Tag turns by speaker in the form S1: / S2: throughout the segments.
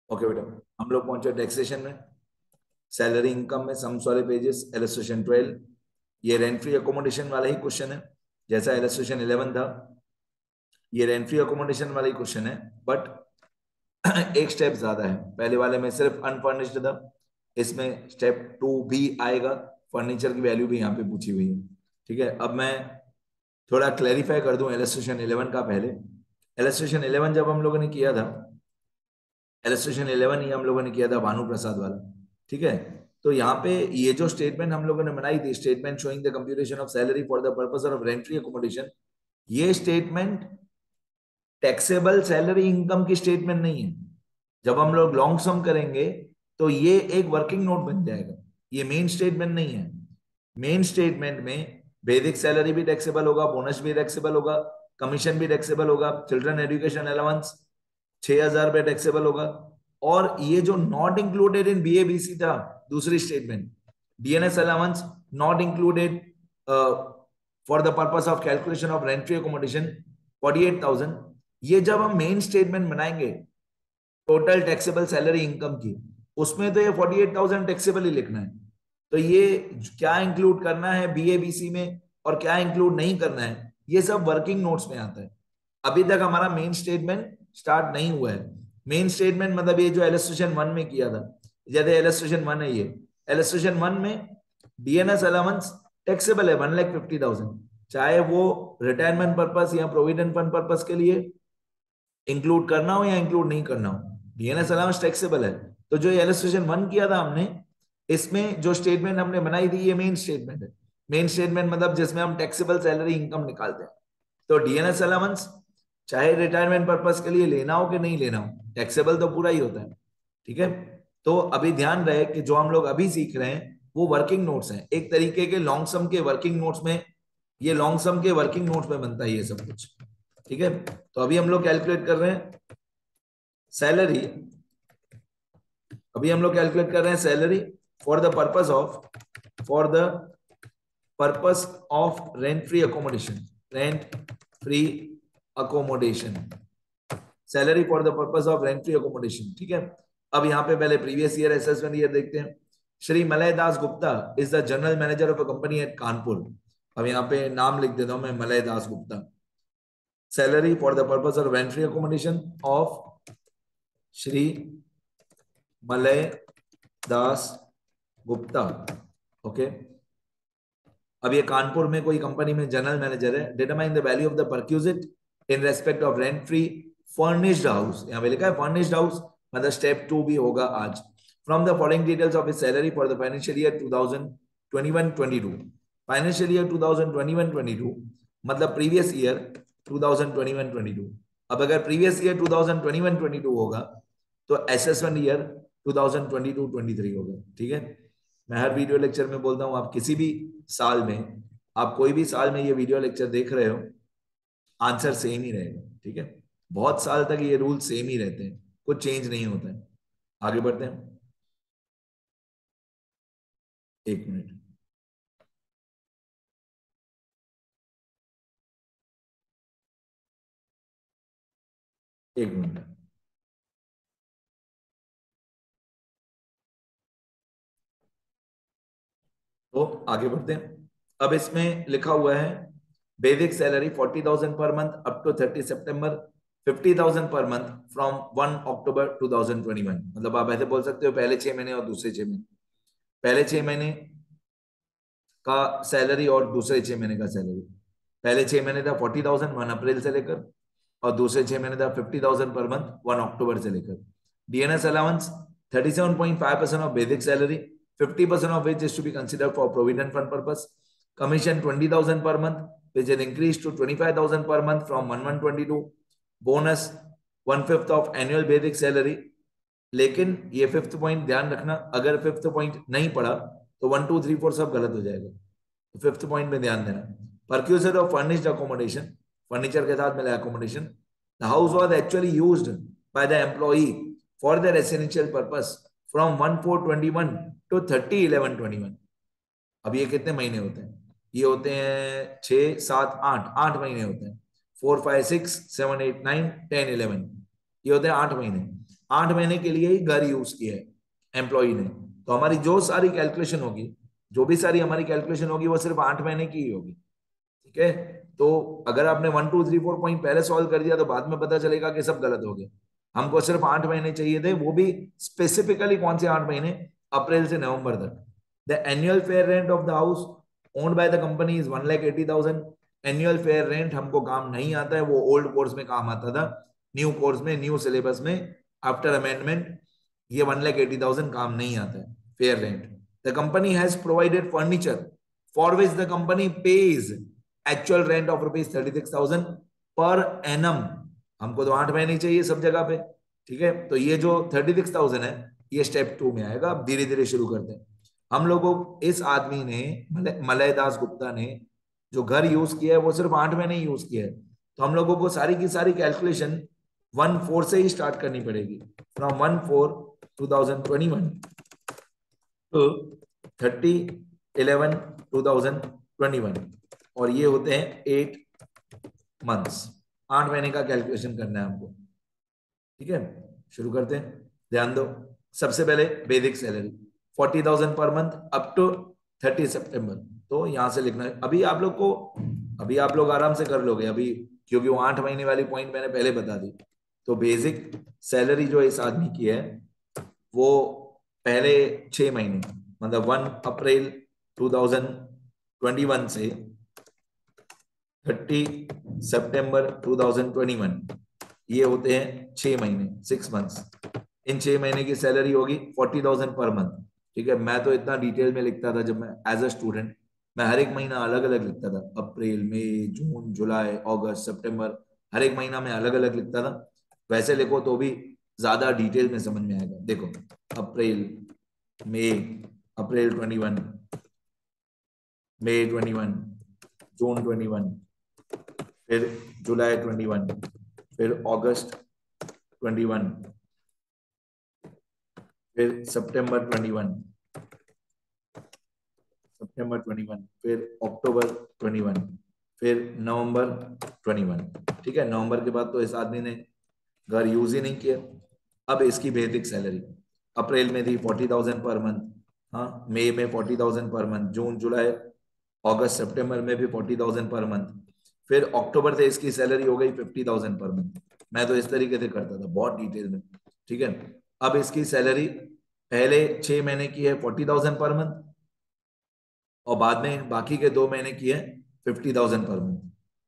S1: Okay बेटा, हम लोग पहुंचे टैक्सेशन में, सैलरी इनकम में सम्स वाले पेजेस, इलस्ट्रेशन 12। ये रेंट फ्री अकोमोडेशन वाला ही क्वेश्चन है, जैसा इलस्ट्रेशन 11 था। ये रेंट फ्री अकोमोडेशन वाला ही क्वेश्चन है, बट एक स्टेप ज्यादा है। पहले वाले में सिर्फ अनफर्निश्ड था, इसमें स्टेप 2 भी आएगा, फर्नीचर की वैल्यू भी यहाँ पे पूछी हुई है। ठीक है, अब मैं थोड़ा क्लैरिफाई कर दूं इलस्ट्रेशन 11 का। पहले इलस्ट्रेशन 11 जब हम लोगों ने किया था, इलस्ट्रेशन 11 ही हम लोगों ने किया था भानु प्रसाद वाला। ठीक है, तो यहाँ पे ये जो स्टेटमेंट हम लोगों ने बनाई थी, statement showing the computation of salary for the purpose of rent free accommodation, ये स्टेटमेंट टैक्सेबल सैलरी इनकम की स्टेटमेंट नहीं है। जब हम लोग लॉन्ग सम करेंगे तो ये एक वर्किंग नोट बन जाएगा, ये मेन स्टेटमेंट नहीं है। मेन स्टेटमेंट में बेसिक सैलरी भी टैक्सेबल होगा, बोनस भी टैक्सेबल होगा, कमीशन भी टैक्सेबल होगा, चिल्ड्रन एजुकेशन अलाउंस 6,000 रुपए टैक्सेबल होगा। और ये जो नॉट इंक्लूडेड इन बीएबीसी था, दूसरी statement, DNS allowance not included for the purpose of calculation of rent free accommodation 48,000, ये जब हम मेन स्टेटमेंट बनाएंगे टोटल टैक्सेबल सैलरी इनकम की, उसमें तो ये 48,000 टैक्सेबल ही लिखना है। तो ये क्या इंक्लूड करना है बीएबीसी में और क्या इंक्लूड नहीं करना है, ये सब वर्किंग नोट्स में आता है। अभी तक हमारा मेन स्टेटमेंट स्टार्ट नहीं हुआ है। मेन स्टेटमेंट मतलब ये जो इलस्ट्रेशन 1 में किया था, जैसे इलस्ट्रेशन 1 है, ये इलस्ट्रेशन 1 में डीएनएस अलाउंस टैक्सेबल है 1,50,000, चाहे वो रिटायरमेंट पर्पस या प्रोविडेंट फंड पर्पस के लिए इंक्लूड करना हो या इंक्लूड नहीं करना हो, डीएनएस अलाउंस टैक्सेबल है। तो जो इलस्ट्रेशन 1 किया था हमने, इसमें जो स्टेटमेंट हमने बनाई थी, ये मेन स्टेटमेंट है। मेन स्टेटमेंट मतलब जिसमें हम टैक्सेबल सैलरी इनकम निकालते हैं। तो डीएनएस अलाउंस चाहे रिटायरमेंट पर्पस के लिए लेना हो कि नहीं लेना हो, टैक्सेबल तो पूरा ही होता है। ठीक है, तो अभी ध्यान रहे कि जो हम लोग अभी सीख रहे हैं वो वर्किंग नोट्स हैं, एक तरीके के लॉन्ग सम के वर्किंग नोट्स में, ये लॉन्ग सम के वर्किंग नोट्स में बनता है ये सब कुछ। ठीक है, तो अभी हम लोग कैलकुलेट कर रहे हैं सैलरी, अभी हम लोग कैलकुलेट कर रहे हैं salary for the purpose of rent free accommodation, rent free accommodation, salary for the purpose of rent free accommodation. ठीक है, अब यहाँ पे पहले प्रीवियस ईयर असेसमेंट ईयर देखते हैं। Shri Malay Das Gupta is the general manager of a company at Kanpur. अब यहाँ पे नाम लिख देता हूं मैं, Malay Das Gupta. Salary for the purpose of rent free accommodation of Shri Malay Das Gupta. Okay, अब ये कानपुर में कोई कंपनी में जनरल मैनेजर है। Determine the value of the perquisite in respect of rent free furnished house, यहाँ पे लिखा है फर्निश्ड हाउस, मतलब स्टेप 2 भी होगा आज। From the following details of his salary for the financial year 2021-22, financial year 2021-22 मतलब प्रीवियस ईयर 2021-22। अब अगर प्रीवियस ईयर 2021-22 होगा तो असेसमेंट ईयर 2022-23 होगा। ठीक है, मैं हर वीडियो लेक्चर में बोलता हूं, आप किसी भी साल में, आप कोई भी साल में ये वीडियो लेक्चर देख रहे हो, आंसर सेम ही रहेगा। ठीक है, बहुत साल तक ये रूल सेम ही रहते हैं, कुछ चेंज नहीं होता है। आगे बढ़ते हैं, एक मिनट। एक मिनट, तो आगे बढ़ते हैं। अब इसमें लिखा हुआ है basic salary 40,000 per month up to 30 September, 50,000 per month from 1 अक्टूबर 2021। मतलब आप ऐसे बोल सकते हो पहले 6 महीने और दूसरे 6 महीने, पहले 6 महीने का सैलरी और दूसरे 6 महीने का सैलरी। पहले 6 महीने था 40,000 1 अप्रैल से लेकर, और दूसरे 6 महीने था 50,000 पर मंथ 1 अक्टूबर से लेकर। DNS allowance 37.5% of basic salary, 50% of which is to be considered for provident fund purpose. Commission 20,000 per month, which is increased to 25,000 per month from 1/1/22. Bonus 1/5 of annual basic salary. लेकिन ये 5th point ध्यान रखना, अगर 5th point नहीं पढ़ा तो 1 2 3 4 सब गलत हो जाएगा। तो 5th पॉइंट में ध्यान देना। Perquisite of furnished accommodation, furniture के साथ मिला अकोमोडेशन। The house was actually used by the employee for the residential purpose from 1/4/21 to 30/11/21। अब ये कितने महीने होते हैं? ये होते हैं 6 7 8, 8 महीने होते हैं। 4 5 6 7 8 9 10 11, ये होते हैं 8 महीने। 8 महीने के लिए ही घर यूज किया है एम्प्लॉय ने, तो हमारी जो सारी कैलकुलेशन होगी, जो भी सारी हमारी कैलकुलेशन होगी, वो सिर्फ 8 महीने की ही होगी। ठीक है, तो अगर आपने 1 2 3 4 पॉइंट पहले सॉल्व कर दिया तो बाद में पता चलेगा कि सब गलत हो गया। हमको सिर्फ 8 महीने चाहिए थे, वो भी स्पेसिफिकली कौन से 8 महीने, अप्रैल से नवंबर तक। The annual fair rent of the house owned by the company is 1,80,000। Annual fair rent हमको काम नहीं आता है, वो ओल्ड कोर्स में काम आता था, न्यू कोर्स में, न्यू सिलेबस में आफ्टर अमेंडमेंट ये 1,80,000 काम नहीं आता है fair rent. The company has provided furniture for which the company pays actual rent of ₹36,000 per annum. हमको तो 8 महीने चाहिए सब जगह पे। ठीक है, तो ये जो 36,000 है ये स्टेप 2 में आएगा। अब धीरे धीरे शुरू करते हैं। हम लोगों, इस आदमी ने, मलय दास गुप्ता ने जो घर यूज किया है वो सिर्फ 8 महीने यूज किया है, तो हम लोगों को सारी की सारी कैलकुलेशन 1/4 से ही स्टार्ट करनी पड़ेगी। फ्रॉम 1/4/2021 टू 30/11/2021, और ये होते हैं 8 मंथ्स। 8 महीने का कैलकुलेशन करना है हमको। ठीक है, शुरू करते हैं। ध्यान दो, सबसे पहले basic salary 40,000 per month up to 30 सितंबर। तो यहां से लिखना है। अभी आप लोग को, अभी आप लोग आराम से कर लोगे अभी, क्योंकि वो 8 महीने वाली पॉइंट मैंने पहले बता दी। तो बेसिक सैलरी जो इस आदमी की है वो पहले 6 महीने, मतलब 1 अप्रैल 2021 से 30 सितंबर 2021, ये होते हैं 6 महीने, 6 मंथ्स। इन 6 महीने की सैलरी होगी 40,000 पर मंथ। ठीक है, मैं तो इतना डिटेल में लिखता था जब मैं एज अ स्टूडेंट, मैं हर एक महीना अलग अलग लिखता था, अप्रैल, मई, जून, जुलाई, अगस्त, सितंबर, हर एक महीना में अलग अलग लिखता था। वैसे लिखो तो भी ज्यादा डिटेल में समझ में आएगा। देखो, अप्रैल, मई, अप्रैल 21, मई 21, जून 21, फिर जुलाई 21, फिर अगस्त 21, फिर सितंबर 21, सितंबर 21, फिर अक्टूबर 21, फिर नवंबर 21। ठीक है, नवंबर के बाद तो इस आदमी ने घर यूज ही नहीं किया। अब इसकी बेसिक सैलरी अप्रैल में थी 40,000 पर मंथ, हाँ, मई में 40,000 पर मंथ, जून, जुलाई, अगस्त, सितंबर में भी 40,000 पर मंथ, फिर अक्टूबर से इसकी सैलरी हो गई 50,000 पर मंथ। मैं तो इस तरीके से करता था बहुत डिटेल में। ठीक है, अब इसकी सैलरी पहले 6 महीने की है 40,000 पर मंथ, और बाद में बाकी के 2 महीने की है 50,000 पर मंथ।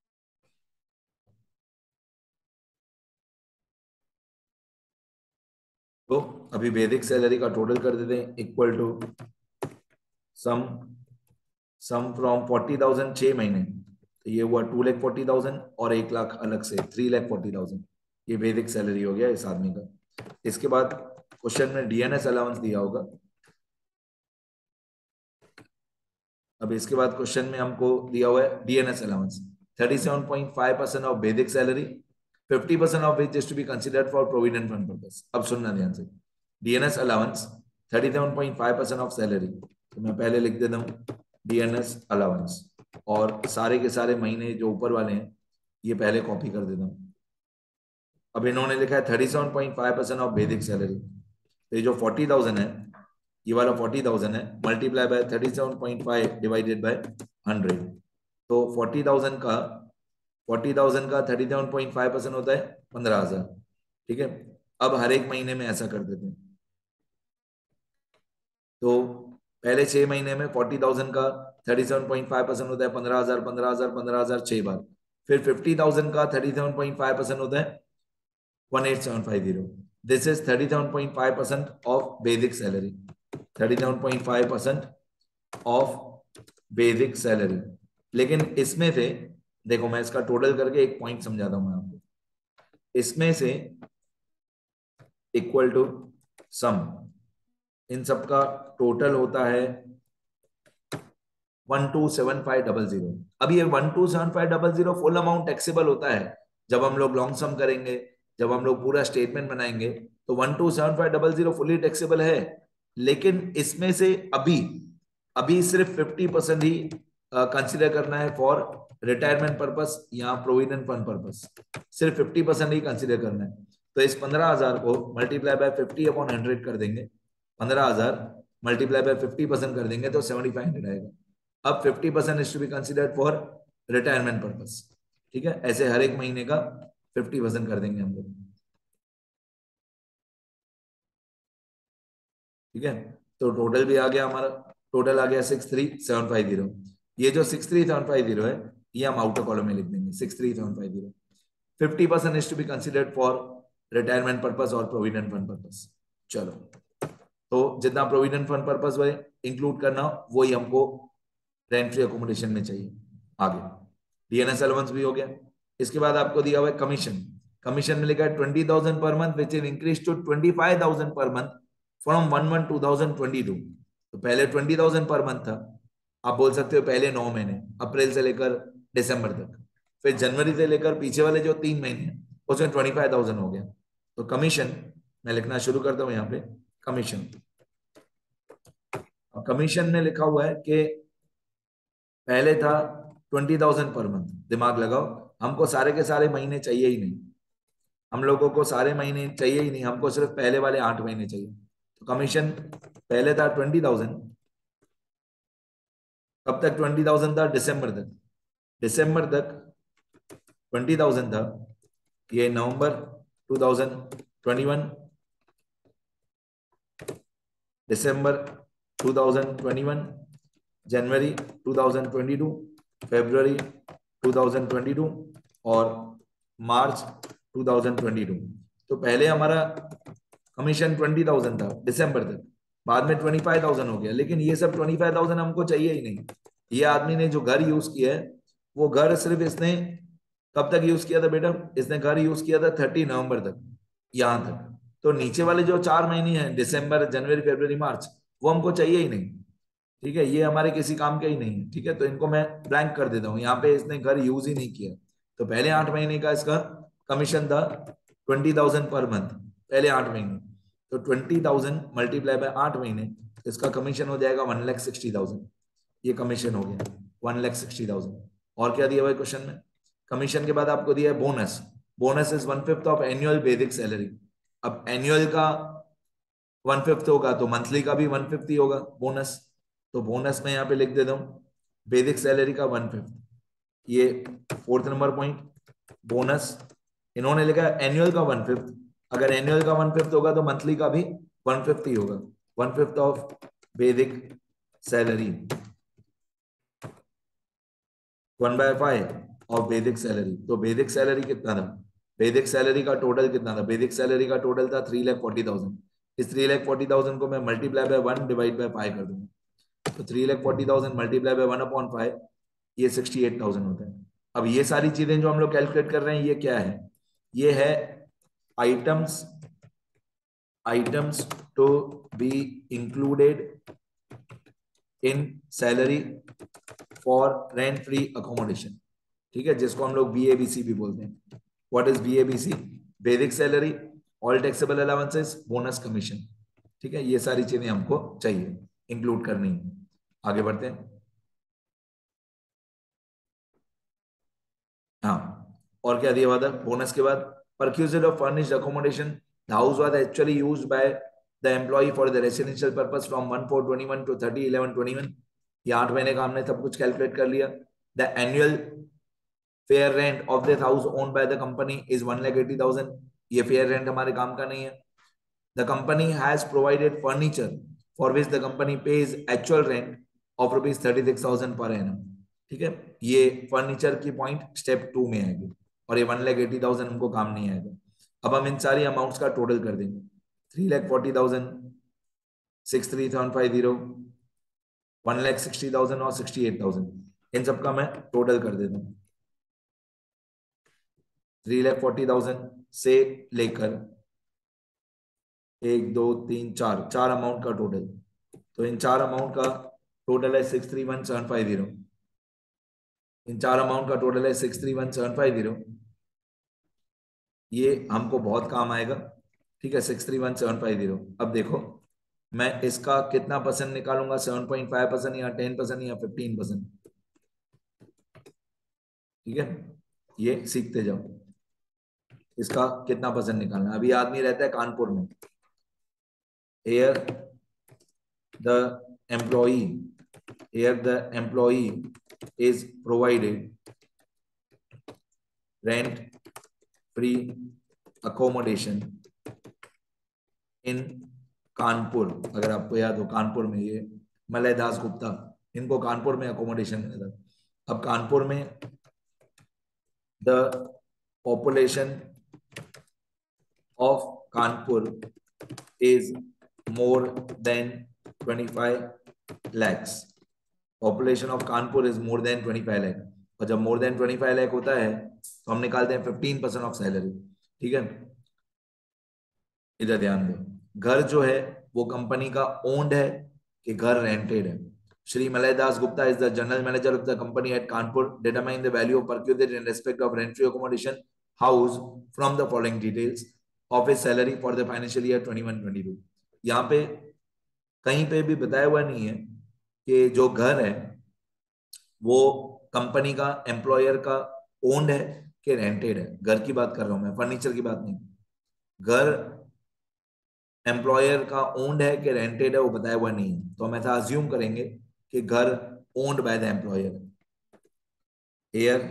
S1: तो अभी बेसिक सैलरी का टोटल कर देते हैं, equal to sum sum from 40,000 6 महीने, तो ये हुआ 2,40,000, और 1 लाख अलग से 3,40,000। ये बेसिक सैलरी हो गया इस आदमी का। इसके बाद क्वेश्चन में डीएनएस अलाउंस दिया होगा। अब इसके बाद क्वेश्चन में हमको दिया हुआ है DNS allowance 37.5% of basic salary, 50% of which is to be considered for provident fund purpose. अब सुनना ध्यान से, डीएनएस अलाउंस 37.5% ऑफ सैलरी, तो मैं पहले लिख देता हूँ डीएनएस अलाउंस, और सारे के सारे महीने जो ऊपर वाले हैं ये पहले कॉपी कर देता हूँ। अब इन्होंने लिखा है 37.5% ऑफ बेसिक सैलरी, तो ये जो 40,000 है, ये वाला 40,000 है, मल्टीप्लाई बाय 37.5 डिवाइडेड बाय 100। तो 40,000 का 37.5% होता है 15,000। ठीक है, अब हर एक महीने में ऐसा कर देते हैं। तो पहले 6 महीने में 40,000 का 37.5% होता है 15,000, 15,000, 15,000 6 बार। फिर 50,000 का 37.5% होता है 18,750। This is 37.5% of basic salary. 37.5% of basic salary. लेकिन इसमें से देखो, मैं इसका टोटल करके एक पॉइंट समझाता हूं मैं आपको। इसमें से इक्वल टू सम, इन सब का टोटल होता है 127500। अब ये 127500 फुल अमाउंट टैक्सेबल होता है जब हम लोग लॉन्ग सम करेंगे, जब हम लोग पूरा स्टेटमेंट बनाएंगे, तो 127500 फुली टैक्सेबल है। लेकिन इसमें से अभी अभी सिर्फ 50% ही कंसिडर करना है फॉर रिटायरमेंट पर्पस या प्रोविडेंट फंड पर्पस, सिर्फ 50% ही कंसिडर करना है। तो तो इस 15,000 को मल्टीप्लाई बाय 50/100 कर देंगे, 15,000 मल्टीप्लाई बाय 50% कर देंगे तो 7,500 आएगा। अब 50% is to be considered for retirement purpose. ठीक है, ऐसे हर एक महीने का 50% कर देंगे हम लोग। ठीक है, तो टोटल भी आ गया हमारा, टोटल आ गया 63,750। ये जो 63,750 है ये हम आउटर कॉलम में लिख देंगे 63,750। 50% is to be considered for retirement purpose और प्रोविडेंट फंड पर्पस। चलो, तो जितना प्रोविडेंट फंड पर्पस वो इंक्लूड करना वही हमको रेंट फ्री अकोमोडेशन में चाहिए। आगे डीएनएस अलाउंस भी हो गया। इसके बाद आपको दिया हुआ है कमीशन। कमीशन में लिखा है 20,000 per month which is increase to 25,000 per month from 1/1/2022। तो पहले 20,000 पर मंथ था, आप बोल सकते हो पहले 9 महीने, अप्रैल से लेकर दिसंबर तक, फिर जनवरी से लेकर पीछे वाले जो 3 महीने हैं उसमें 25,000 हो गया। तो कमीशन मैं लिखना शुरू करता हूं यहाँ पे, कमीशन। कमीशन में लिखा हुआ है कि पहले था 20,000 पर मंथ। दिमाग लगाओ, हमको सारे के सारे महीने चाहिए ही नहीं, हम लोगों को सारे महीने चाहिए ही नहीं, हमको सिर्फ पहले वाले 8 महीने चाहिए। तो कमीशन पहले था 20,000, कब तक 20,000 था? दिसंबर तक। दिसंबर तक 20,000 था, ये नवंबर 2021, दिसंबर 2021, जनवरी 2022, फरवरी 2022 और मार्च 2022। तो पहले हमारा कमीशन 20,000 था दिसंबर तक, बाद में 25,000 हो गया, लेकिन ये सब 25,000 हमको चाहिए ही नहीं। ये आदमी ने जो घर यूज किया है वो घर सिर्फ इसने कब तक यूज किया था बेटा? इसने घर यूज किया था 30 नवंबर तक, यहां तक। तो नीचे वाले जो 4 महीने हैं दिसंबर, जनवरी, फरवरी, मार्च, वो हमको चाहिए ही नहीं। ठीक है, ये हमारे किसी काम के ही नहीं है। ठीक है, तो इनको मैं ब्लैंक कर देता हूँ, यहाँ पे इसने घर यूज ही नहीं किया। तो पहले 8 महीने का इसका कमीशन था 20,000 पर मंथ, पहले 8 महीने। तो 20,000 मल्टीप्लाई बाय 8 महीने, इसका कमीशन हो जाएगा 1,60,000। ये कमीशन हो गया 1,60,000। और क्या दिया हुआ है क्वेश्चन में? कमीशन के बाद आपको दिया है bonus. Bonus is 1/5 of annual basic salary. अब एनुअल का 1/5 होगा तो मंथली का भी 1/5 ही होगा बोनस। तो बोनस में यहाँ पे लिख देता हूँ बेसिक सैलरी का 1/5। ये 4th नंबर पॉइंट, बोनस। इन्होंने लिखा है एनुअल का 1/5। अगर एनुअल का 1/5 होगा तो मंथली का भी 1/5 ही होगा, 1/5 of basic salary, 1/5 of basic salary. तो बेसिक सैलरी कितना था? बेसिक सैलरी का टोटल कितना था? बेसिक सैलरी का टोटल था 3,40,000। इस 3,40,000 को मैं मल्टीप्लाई बाय 1 डिवाइड बाय 5 कर दूंगा। तो 3,40,000 मल्टीप्लाई बाय 1/5, ये 68,000 होता है। अब ये सारी चीजें जो हम लोग कैलकुलेट कर रहे हैं ये क्या है? ये है items, items to be included in salary for rent free accommodation. ठीक है, जिसको हम लोग BABC भी बोलते हैं। What is BABC? Basic salary, all taxable allowances, bonus, commission. ठीक है, ये सारी चीजें हमको चाहिए, इंक्लूड करनी है। आगे बढ़ते हैं। हाँ, और क्या दिया हुआ था बोनस के बाद? Perquisite of furnished accommodation, the house was actually used by the employee for the residential purpose from 1/4/21 to 30/11/21। ये 8 महीने का हमने सब कुछ कैलकुलेट कर लिया। The annual fair rent of this house owned by the company is 1,80,000। ये fair rent हमारे काम का नहीं है। The company has provided furniture for which the company pays actual rent of ₹36,000 per annum. ठीक है, ये फर्नीचर की पॉइंट स्टेप 2 में आएगी और ये 1,80,000 हमको काम नहीं आएगा। अब हम इन सारी अमाउंट्स का टोटल कर देंगे, 3,40,000, 63,750, 1,60,000 और 68,000। इन सबका मैं टोटल कर देता हूँ। 3,40,000 से लेकर 1 2 3 4, 4 अमाउंट का टोटल। तो इन 4 अमाउंट का टोटल है 63,750। इन 4 अमाउंट का टोटल है 63,750। ये हमको बहुत काम आएगा। ठीक है, 63,750। अब देखो मैं इसका कितना परसेंट निकालूंगा, 7.5% या 10% या 15%। ठीक है, ये सीखते जाओ। इसका कितना परसेंट निकालना है। अभी आदमी रहता है कानपुर में, here the employee is provided rent free accommodation in Kanpur. अगर आपको याद हो, कानपुर में ये मलय दास गुप्ता, इनको कानपुर में अकोमोडेशन मिला था। अब कानपुर में the population of Kanpur is more than 25 lakhs। Population of Kanpur is more than 25 lakh. और जब मोर देन 25 लाख होता है तो हम निकालते हैं 15% ऑफ सैलरी। ठीक है, इधर ध्यान दो, घर जो है वो कंपनी का ओन्ड है कि घर रेंटेड है। Shri Malay Das Gupta is the general manager of the company at Kanpur. Determine the value of perquisite in respect of rent free accommodation house from the following details of his salary for the financial year 21-22। यहाँ पे कहीं पे भी बताया हुआ नहीं है कि जो घर है वो कंपनी का, एम्प्लॉयर का ओन्ड है कि रेंटेड है। घर की बात कर रहा हूं मैं, फर्नीचर की बात नहीं। घर एम्प्लॉयर का ओन्ड है कि रेंटेड है वो बताया हुआ नहीं है, तो हम ऐसा अज्यूम करेंगे कि घर owned by the employer. Here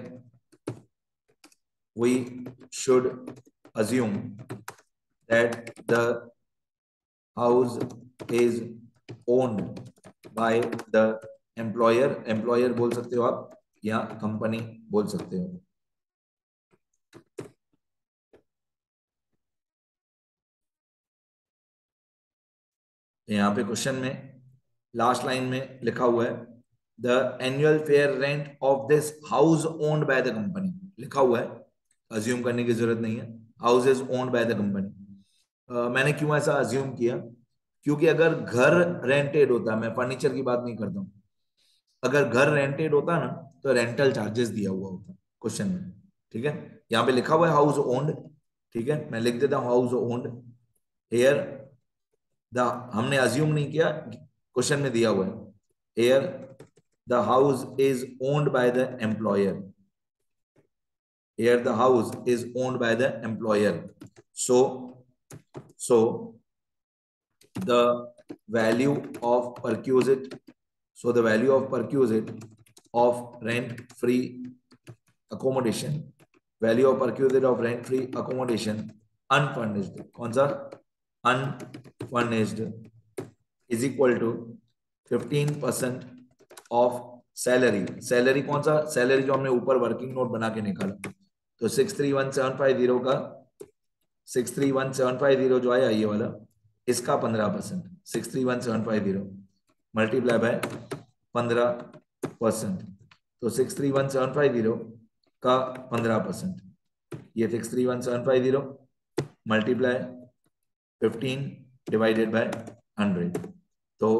S1: we should assume that the house is owned by the employer. Employer बोल सकते हो आप या कंपनी बोल सकते हो। यहाँ पे क्वेश्चन में लास्ट लाइन में लिखा हुआ है the annual fair rent of this house owned by the company, लिखा हुआ है, अज्यूम करने की जरूरत नहीं है। House is owned by the company. मैंने क्यों ऐसा अज्यूम किया, क्योंकि अगर घर रेंटेड होता, मैं फर्नीचर की बात नहीं करता हूँ, अगर घर रेंटेड होता ना तो रेंटल चार्जेस दिया हुआ होता क्वेश्चन में। ठीक है, यहाँ पे लिखा हुआ है हाउस ओन्ड। ठीक है, मैं लिख देता हूँ हाउस ओन्ड। हेयर द, हमने अज्यूम नहीं किया, क्वेश्चन में दिया हुआ है here the house is owned by the employer. Here the house is owned by the employer. So the value of perquisite, so the value of perquisite of rent free accommodation, value of perquisite of rent free accommodation unfurnished, कौन सा unfurnished, is equal to 15% of salary. Salary कौन सा, salary जो हमने ऊपर working note बना के निकाला, तो 631750 का 631750 जो आया ये वाला, इसका 15%, 631750 मल्टीप्लाई बाय 15%, तो 631750 का 15%, ये 631750 मल्टीप्लाई 15 डिवाइडेड बाय 100, तो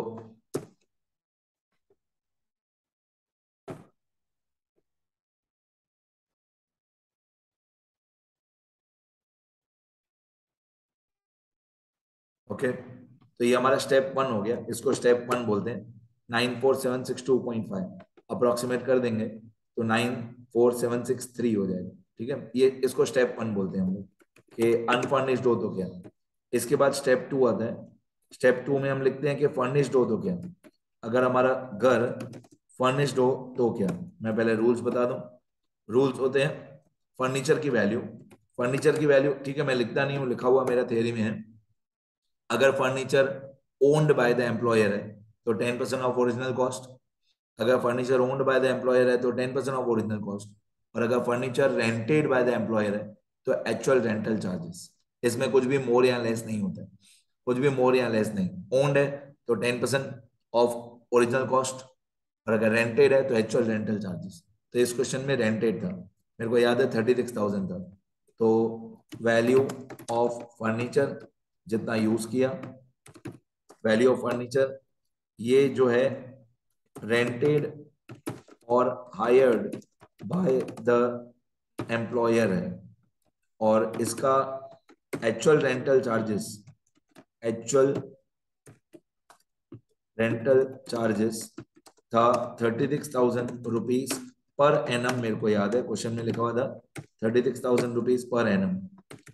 S1: ओके। तो ये हमारा स्टेप 1 हो गया, इसको स्टेप 1 बोलते हैं। 94762.5 अप्रोक्सीमेट कर देंगे तो 94763 हो जाएगा। ठीक है, ये इसको स्टेप 1 बोलते हैं हम लोग कि अनफर्निश्ड हो तो क्या। इसके बाद स्टेप 2 आता है। स्टेप 2 में हम लिखते हैं कि फर्निश्ड हो तो क्या। अगर हमारा घर फर्निश्ड हो तो क्या, मैं पहले रूल्स बता दूं। रूल्स होते हैं फर्नीचर की वैल्यू, फर्नीचर की वैल्यू, ठीक है मैं लिखता नहीं हूं, लिखा हुआ मेरा थियरी में है। अगर furniture owned by the employer है तो 10% ऑफ ओरिजिनल कॉस्ट। अगर furniture owned by the employer है तो 10% ऑफ ओरिजिनल कॉस्ट। और अगर furniture rented by the employer है तो एक्चुअल रेंटल चार्जेस। इसमें कुछ भी मोर या लेस नहीं होता है, कुछ भी मोर या लेस नहीं। ओन्ड है तो 10% ऑफ ओरिजिनल कॉस्ट, और अगर रेंटेड है तो एक्चुअल रेंटल चार्जेस। तो इस क्वेश्चन में रेंटेड था, मेरे को याद है 36,000 था। तो वैल्यू ऑफ फर्नीचर जितना यूज किया, वैल्यू ऑफ फर्नीचर ये जो है रेंटेड और हायर्ड बाय द एम्प्लॉयर है, और इसका actual rental charges, actual rental charges था 36,000 रुपीज पर एनम। मेरे को याद है क्वेश्चन में लिखा हुआ था 36,000 रुपीज पर एनम।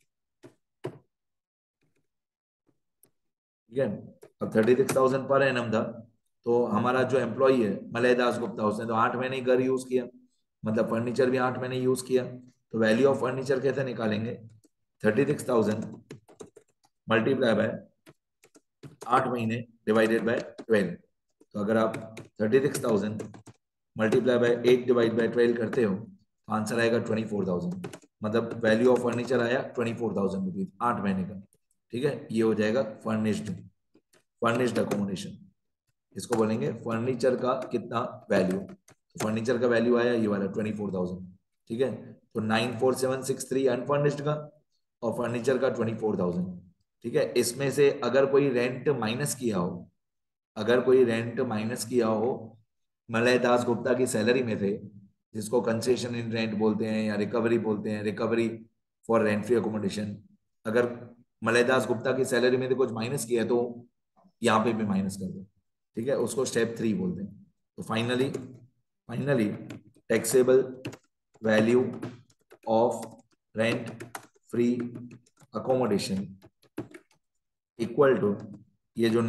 S1: ठीक है। अब 36,000 पर एनम था, तो हमारा जो एम्प्लॉई है मलय दास गुप्ता, उसने तो 8 महीने घर यूज किया, मतलब फर्नीचर भी 8 महीने यूज किया। तो वैल्यू ऑफ फर्नीचर कैसे निकालेंगे? 36,000 मल्टीप्लाई बाय 8 महीने डिवाइडेड बाय 12। तो अगर आप 36,000 मल्टीप्लाई बाय 8 डिवाइड बाय 12 करते हो तो आंसर आएगा 24,000। मतलब वैल्यू ऑफ फर्नीचर आया 24,000 रुपीज 8 महीने का। ठीक है, ये हो जाएगा फर्निश्ड, फर्निश्ड अकोमोडेशन। इसको बोलेंगे फर्नीचर का कितना वैल्यू। तो फर्नीचर का वैल्यू आया ये वाला 24,000। ठीक है, तो 94763 अनफर्निश्ड का और फर्नीचर का 24,000। ठीक है, इसमें से अगर कोई रेंट माइनस किया हो, अगर कोई रेंट माइनस किया हो मलय दास गुप्ता की सैलरी में थे, जिसको कंसेशन इन रेंट बोलते हैं या रिकवरी बोलते हैं, recovery for rent free accommodation. अगर मलय दास गुप्ता की सैलरी में से कुछ माइनस किया है तो यहाँ पे भी माइनस कर दो। ठीक है, उसको स्टेप 3 बोलते हैं। तो finally finally taxable value of rent free accommodation equal to ये जो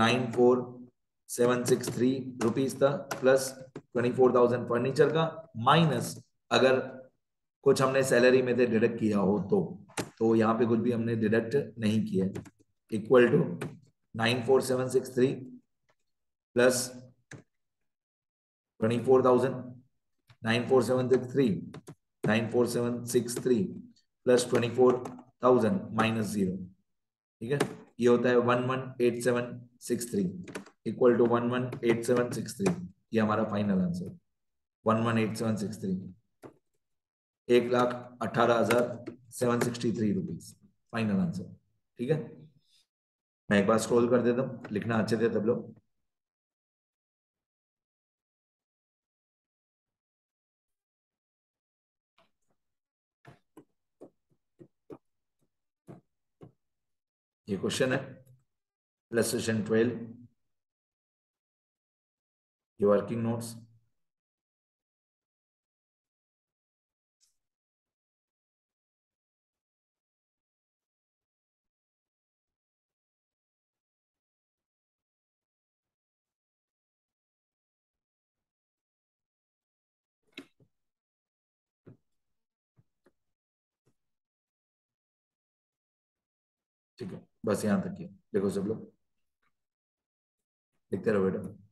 S1: 94763 रुपीज था प्लस 24,000 फर्नीचर का, माइनस अगर कुछ हमने सैलरी में से डिडक्ट किया हो तो यहाँ पे कुछ भी हमने डिडक्ट नहीं किया, equal to 94763 plus 24,000, 94763 94763 plus 24,000 minus 0। ठीक है, ये होता है 118763 इक्वल टू 118763। ये हमारा final answer 118763, 1,18,763 rupees final answer. ठीक है, मैं एक बार स्क्रॉल कर देता हूँ, लिखना अच्छे थे तब लोग। ये क्वेश्चन है इलस्ट्रेशन 12, ये वर्किंग नोट्स। ठीक है, बस यहाँ तक ही देखो सब लोग, लिखते रहो बेटा।